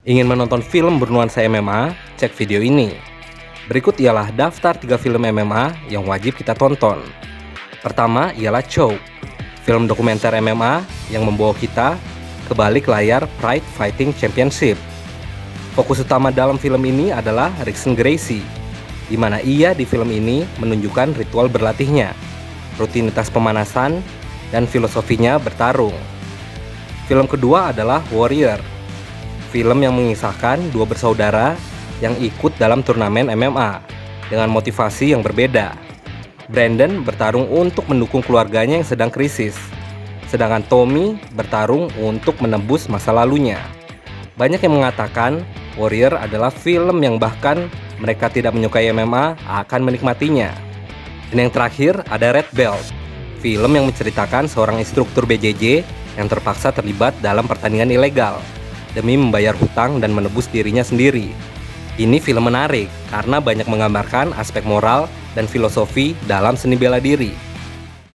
Ingin menonton film bernuansa MMA? Cek video ini. Berikut ialah daftar 3 film MMA yang wajib kita tonton. Pertama ialah Choke, film dokumenter MMA yang membawa kita ke balik layar Pride Fighting Championship. Fokus utama dalam film ini adalah Rickson Gracie, di mana ia di film ini menunjukkan ritual berlatihnya, rutinitas pemanasan, dan filosofinya bertarung. Film kedua adalah Warrior, film yang mengisahkan dua bersaudara yang ikut dalam turnamen MMA dengan motivasi yang berbeda. Brandon bertarung untuk mendukung keluarganya yang sedang krisis, sedangkan Tommy bertarung untuk menebus masa lalunya. Banyak yang mengatakan Warrior adalah film yang bahkan mereka tidak menyukai MMA akan menikmatinya. Dan yang terakhir ada Red Belt, film yang menceritakan seorang instruktur BJJ yang terpaksa terlibat dalam pertandingan ilegal demi membayar hutang dan menebus dirinya sendiri. Ini film menarik karena banyak menggambarkan aspek moral dan filosofi dalam seni bela diri.